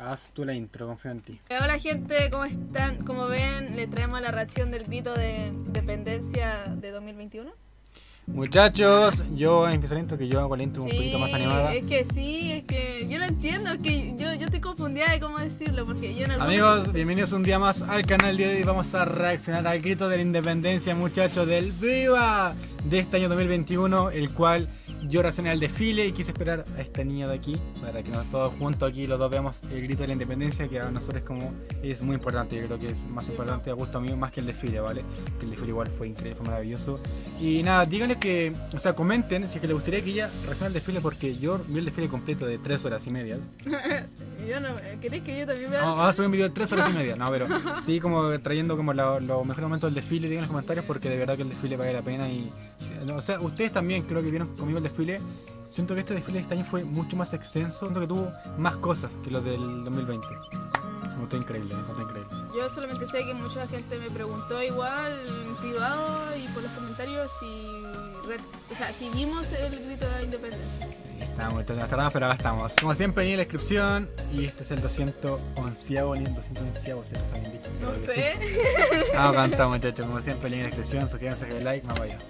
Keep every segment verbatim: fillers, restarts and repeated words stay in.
haz tú la intro, confío en ti. Hola gente, ¿cómo están? Como ven, les traemos la reacción del grito de independencia de dos mil veintiuno. Muchachos, yo empiezo la intro, que yo hago la intro Sí, un poquito más animada. Es que sí, es que yo no entiendo, es que yo, yo estoy confundida de cómo decirlo, porque yo en algún Amigos, momento- bienvenidos un día más al canal. El día de hoy vamos a reaccionar al grito de la independencia, muchachos, del ¡Viva! De este año dos mil veintiuno, el cual yo reaccioné al desfile y quise esperar a esta niña de aquí para que nos todos juntos aquí los dos veamos el grito de la independencia, que a nosotros como es muy importante. Yo creo que es más importante a gusto mío más que el desfile, ¿vale? Que el desfile igual fue increíble, fue maravilloso. Y nada, díganle que, o sea, comenten si es que les gustaría que ella reaccione al desfile, porque yo vi el desfile completo de tres horas y media. yo no, ¿querés que yo también vea? No, vamos a subir un video de tres horas y media. No, pero sí, como trayendo como los lo mejores momentos del desfile. Digan en los comentarios, porque de verdad que el desfile vale la pena. Y o sea, ustedes también creo que vieron conmigo el desfile. Siento que este desfile de este año fue mucho más extenso. Siento que tuvo más cosas que los del dos mil veinte. Me encontré increíble, me encontré increíble. Yo solamente sé que mucha gente me preguntó igual en privado y por los comentarios si, red, o sea, si vimos el grito de la independencia. Estamos muertos de las tardadas, pero acá estamos. Como siempre, en la descripción. Y este es el doscientos onceavo, ni el doscientos onceavo, si está bien dicho. No Creo que sé. sí. Vamos a cantar, muchachos. Como siempre, en la descripción. Suscríbanse, que like, más allá.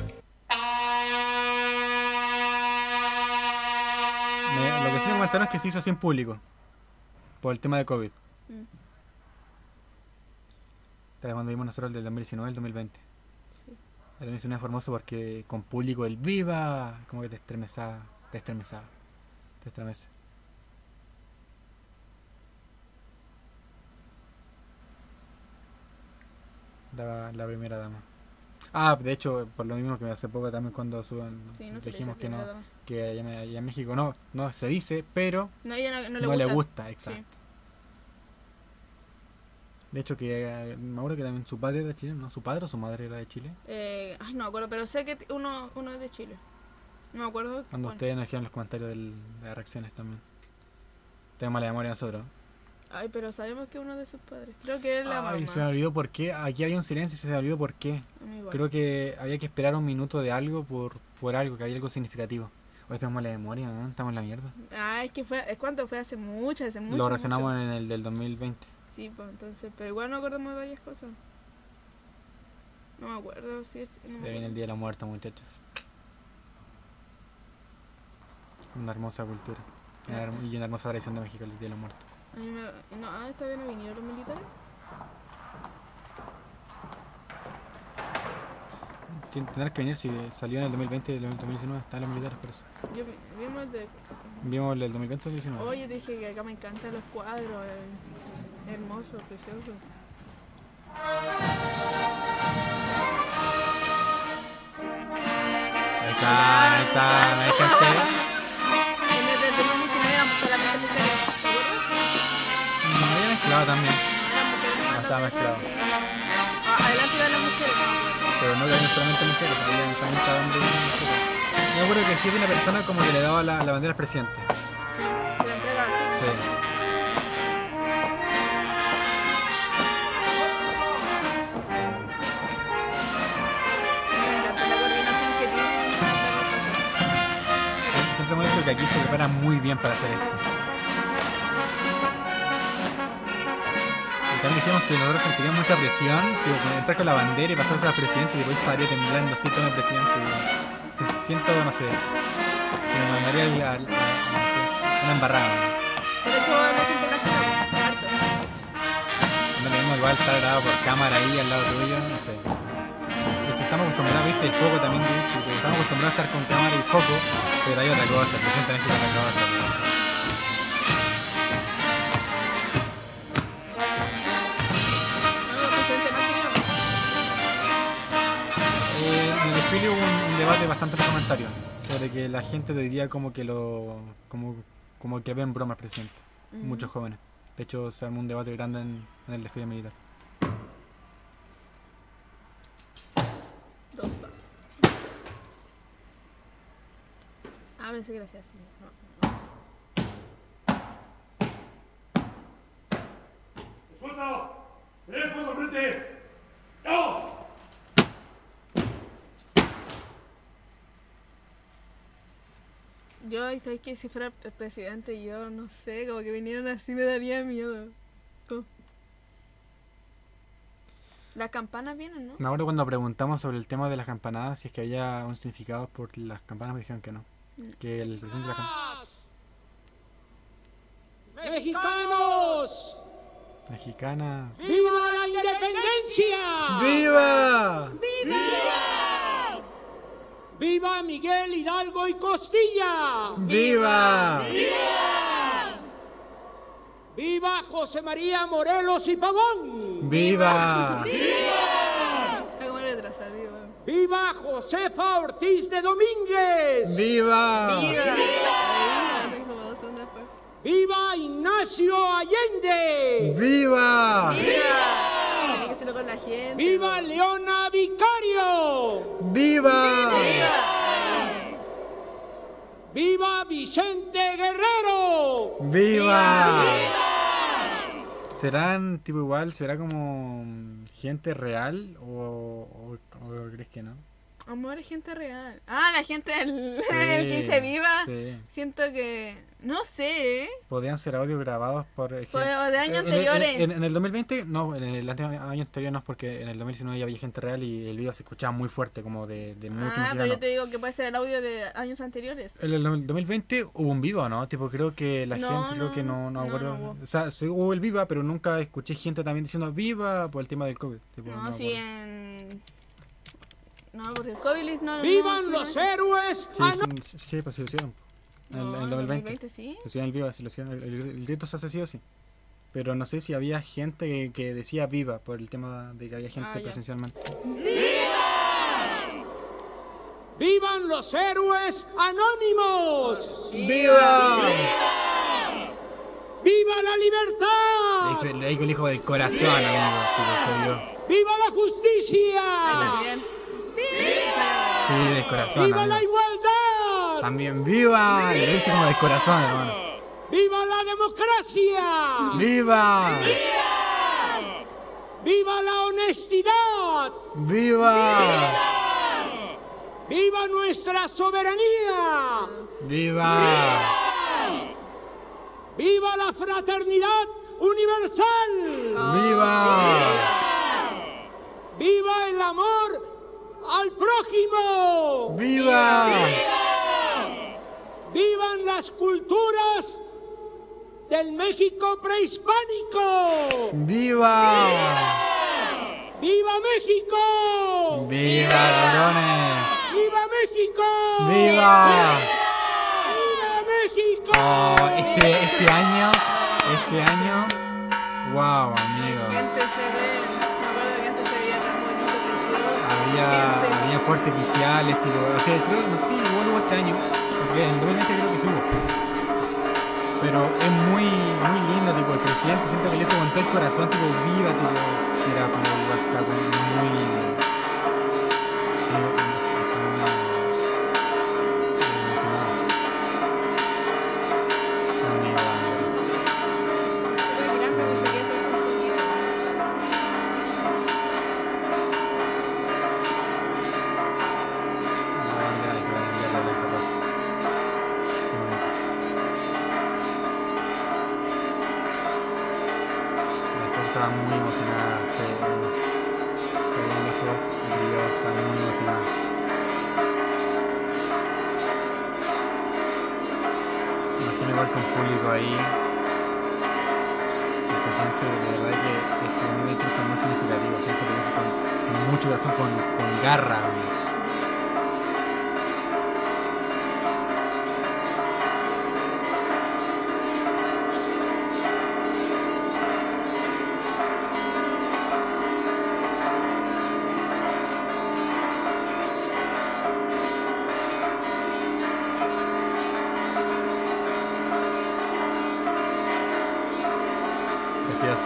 Me- lo que sí me comentaron es que se hizo así en público. Por el tema de COVID. Mm. Esta vez cuando vimos nosotros el del dos mil diecinueve, el dos mil veinte. Sí. El dos mil diecinueve fue hermoso porque con público el ¡Viva! Como que te estremezaba, te estremezaba, te estremece. La, la primera dama. Ah, de hecho, por lo mismo que hace poco también cuando suben, Sí, no se le dijimos dice que no, primera dama. que allá, en- allá en México no, no se dice, pero No, ella no, no le no gusta. le gusta, exacto. Sí. De hecho, que eh, me acuerdo que también su padre era de Chile, ¿no? ¿Su padre o su madre era de Chile? Eh, ay, no me acuerdo, pero sé que t- uno, uno es de Chile. No me acuerdo. Cuando cuál. ustedes nos dijeron en los comentarios del- de las reacciones también. Tenemos mala memoria nosotros. Ay, pero sabemos que uno de sus padres. Creo que es la Ay, mamá. se me olvidó por qué. Aquí había un silencio y se me olvidó por qué. A mí igual. Creo que había que esperar un minuto de algo por, por algo, que había algo significativo. Hoy tenemos mala memoria, ¿no? Estamos en la mierda. Ah, es que fue, es cuánto fue hace mucho, hace mucho. Lo reaccionamos mucho. en el del dos mil veinte. Sí, pues entonces, pero igual no acordamos de varias cosas. No me acuerdo si es. No me Se viene el acuerdo. Día de los Muertos, muchachos. Una hermosa cultura. Una herm- y una hermosa tradición de México, el Día de los Muertos. A mí me, no, ah, esta vez no vinieron los militares. Tiene que tener que venir si salió en el dos mil veinte y el dos mil diecinueve. Están los militares, por eso. Yo vi- vimos de. Vimos el del dos mil veinte y el dos mil diecinueve. Oye, te dije que acá me encantan los cuadros. eh, hermoso, precioso. Ahí está, ahí está, ahí está gente. En el del dos mil diecinueve éramos solamente mujeres, ¿te acuerdas? No, había mezclado también. No, eran mujeres No, nomás, estaba no, mezclado. Ah, adelante iban las mujeres, no me acuerdo. Pero no había solamente mujeres, había también estaba hombre y mujeres. Me acuerdo que sí había una persona como que le daba la, la bandera al presidente. Sí, se la entrega así. Sí. Me encanta la coordinación que tienen para dar los pasos. Sie- Siempre hemos dicho que aquí se prepara muy bien para hacer esto. Y también dijimos que nosotros sentiríamos mucha presión, tipo, con entrar con la bandera y pasarse al presidente, y después estaría temblando así todo el presidente. Y se- siento, no sé, que me mandaría al- al- a- no sé, una embarrada. Por eso la gente practica harto. No lo mismo igual estar grabado por cámara ahí al lado tuyo, no sé. De hecho, estamos acostumbrados, viste, el foco también, de hecho, que estamos acostumbrados a estar con cámara y foco, pero hay otra cosa, el presidente México es otra cosa. No, el presidente más querido. Eh, en el desfile hubo un, un debate bastante en los comentarios sobre que la gente de hoy día como que lo como, como que ven broma al presidente, Ujú. muchos jóvenes. De hecho, se armó un debate grande en, en el desfile militar. Dos pasos. Ah, pensé que era así. No, no. Escolta! Eres más hombrete! ¡No! Yo, ¿y sabes que si fuera el presidente, yo no sé, como que vinieran así me daría miedo. ¿Cómo? Las campanas vienen, ¿no? Me acuerdo cuando preguntamos sobre el tema de las campanadas, si es que había un significado por las campanas, me dijeron que no. Que el presidente de las campanas... ¡Mexicanos! Mexicanas... ¡Viva la independencia! ¡Viva! ¡Viva! ¡Viva Miguel Hidalgo y Costilla! ¡Viva! ¡Viva! ¡Viva José María Morelos y Pavón! ¡Viva! ¡Viva! Algo más retrasado, viva. ¡Viva Josefa Ortiz de Domínguez! ¡Viva! ¡Viva! Ahí, hacen como dos segundos después. ¡Viva Ignacio Allende! ¡Viva! ¡Viva! Tiene que hacerlo con la gente. ¡Viva Leona Vicario! ¡Viva! ¡Viva! ¡Viva Vicente Guerrero! ¡Viva! ¿Serán tipo igual? ¿Será como gente real o, o, o crees que no? Amor es gente real. Ah, la gente del Sí, el que dice viva. sí. Siento que... No sé, ¿eh? Podrían ser audios grabados por... Por- de años en- en- anteriores. En, en el dos mil veinte, no, en el ante- año anterior no, es porque en el dos mil diecinueve ya había gente real y el video se escuchaba muy fuerte, como de, de mucho Ah, pero mexicano. yo te digo que puede ser el audio de años anteriores. En el dos mil veinte hubo un viva, ¿no? Tipo, creo que la No, gente, creo no, que no, no no, acuerdo. no hubo. O sea, sí hubo el viva, pero nunca escuché gente también diciendo viva por el tema del COVID. Tipo, No, no sí, acuerdo. en... No, porque el COVID no... no ¡Vivan sí, los no- héroes! Sí, ano- sí, sí, pues sí lo hicieron. En el, No, en el dos mil veinte. dos mil veinte, sí. Lo hicieron el viva, sí lo hicieron. El, el- el grito se hace sí o sí. Pero no sé si había gente que, que decía viva por el tema de que había gente Ah, ya. presencialmente. ¡Vivan los héroes anónimos! ¡Viva! ¡Viva la libertad! Dice, le digo el hijo del corazón, amigo. Tipo, se vio. ¡Viva la justicia! También. Sí, del corazón, ¡Viva la amigo. igualdad! También, ¡viva! Le dice como del corazón, hermano. ¡Viva la democracia! ¡Viva! ¡Viva la honestidad! ¡Viva! ¡Viva nuestra soberanía! ¡Viva! ¡Viva la fraternidad universal! ¡Viva! ¡Viva el amor al prójimo! ¡Viva! ¡Vivan las culturas del México prehispánico! ¡Viva! ¡Viva México! ¡Viva, cabrones! ¡Viva México! ¡Viva! ¡Viva México! Oh, este, este año, este año, wow, amigo. Gente se ve... Me acuerdo que antes se veía tan bonito, precioso. Había, Gente. había fuertes oficiales, tipo, o sea, creo, no sé, igual hubo este año, porque en el dos mil veinte creo que sí hubo. Pero es muy, muy lindo, tipo, el presidente siento que le dijo con todo el corazón, tipo, viva, tipo, mira, como igual está como muy... eh, está muy emocionado. Bonito, Andrés. Súper grande, me gustaría hacer con tu vida. La bandera de Colombia, la blanca roja. Qué bonito. La esposa estaba muy emocionada, se, se veían los ojos brillosos, estaba muy emocionada. Me imagino igual con público ahí. El presidente, de verdad que este dos mil veinte fue muy significativo, siento que lo hizo con, con mucho corazón, con, con garra. Precioso.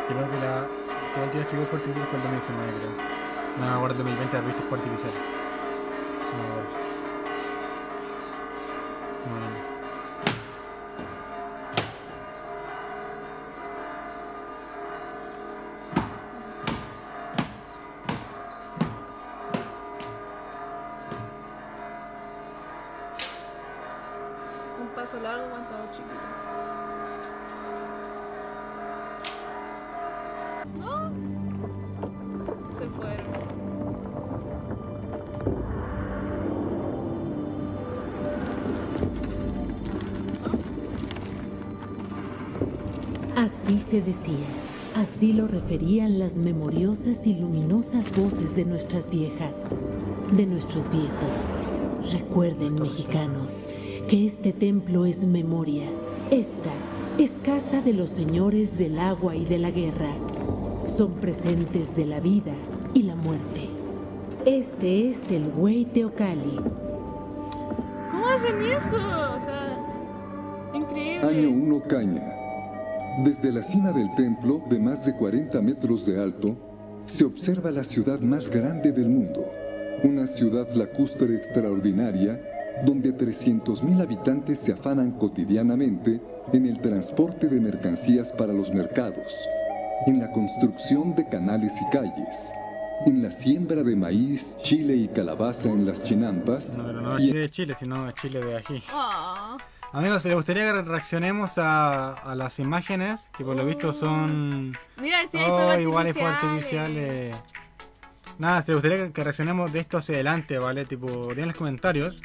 Creo que la, que la última vez que hubo fuerte artificial fue el dos mil diecinueve, creo. No me acuerdo, el dos mil veinte haber visto fuego artificial. No me acuerdo. No, no, no. Un paso largo, aguantado chiquito. ¡No! Se fueron. Así se decía, así lo referían las memoriosas y luminosas voces de nuestras viejas, de nuestros viejos. Recuerden, mexicanos, que este templo es memoria. Esta es casa de los señores del agua y de la guerra. Son presentes de la vida y la muerte. Este es el Güey Teocalli. ¿Cómo hacen eso? O sea, increíble. Año uno Caña. Desde la cima del templo, de más de cuarenta metros de alto, se observa la ciudad más grande del mundo. Una ciudad lacustre extraordinaria, donde trescientos mil habitantes se afanan cotidianamente en el transporte de mercancías para los mercados, en la construcción de canales y calles, en la siembra de maíz, chile y calabaza en las chinampas. No, pero no es y chile de Chile, sino chile de ají. Ah, Amigos, ¿les gustaría que reaccionemos a, a las imágenes? Que por lo visto son... mira, sí, hay Oh, fuegos igual hay fuegos artificiales. artificiales. Nada, si les gustaría que, que reaccionemos de esto hacia adelante, ¿vale? Tipo, digan en los comentarios.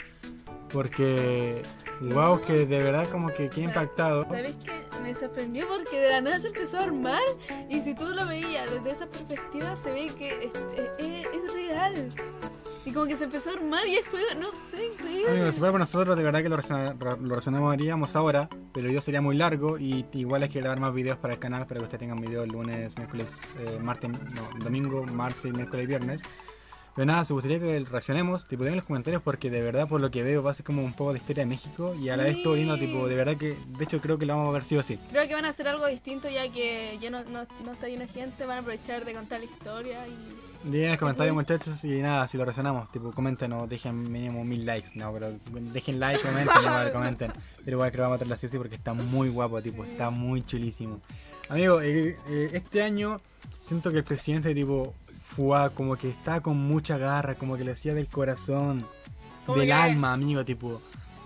Porque, wow, que de verdad como que quedé impactado. ¿Sabes qué? Me sorprendió porque de la nada se empezó a armar y si tú lo veías desde esa perspectiva se ve que es, es, es real. Y como que se empezó a armar y después, no sé, increíble. Amigos, si fuera por nosotros, de verdad que lo, reacciona- lo reaccionaríamos ahora, pero el video sería muy largo y igual hay que grabar más videos para el canal para que ustedes tengan videos el lunes, miércoles, eh, martes, no, domingo, martes, miércoles y viernes. Pero nada, si gustaría que reaccionemos, tipo, den en los comentarios porque de verdad por lo que veo va a ser como un poco de historia de México y a la vez todo lindo, tipo, de verdad que, de hecho creo que lo vamos a ver sí o sí. Creo que van a hacer algo distinto ya que ya no, no, no está lleno de gente, van a aprovechar de contar la historia y... Dejen en los comentarios muchachos y nada, si lo reaccionamos, tipo, comenten o dejen mínimo mil likes, no, pero dejen like, comenten, igual, comenten. Pero igual creo que vamos a meterlo así o sí porque está muy guapo, tipo, está muy chulísimo. Amigo, eh, eh, este año siento que el presidente, tipo, fue como que está con mucha garra, como que le hacía del corazón, Como del que- alma, amigo, tipo.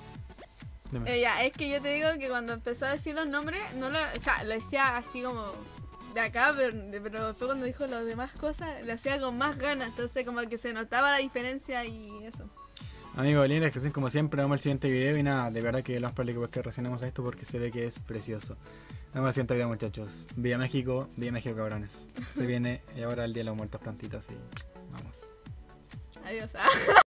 Dime. Eh, ya, es que yo te digo que cuando empezó a decir los nombres, no lo, o sea, lo decía así como de acá, pero, pero después cuando dijo las demás cosas, lo hacía con más ganas, entonces como que se notaba la diferencia y eso. Amigo, linda descripción como siempre, vamos al siguiente video y nada, de verdad que lo más probable es que reaccionemos a esto porque se ve que es precioso. Vamos al siguiente video muchachos. Viva México, viva México cabrones. Se viene y ahora el Día de los Muertos prontito, así. Vamos. Adiós.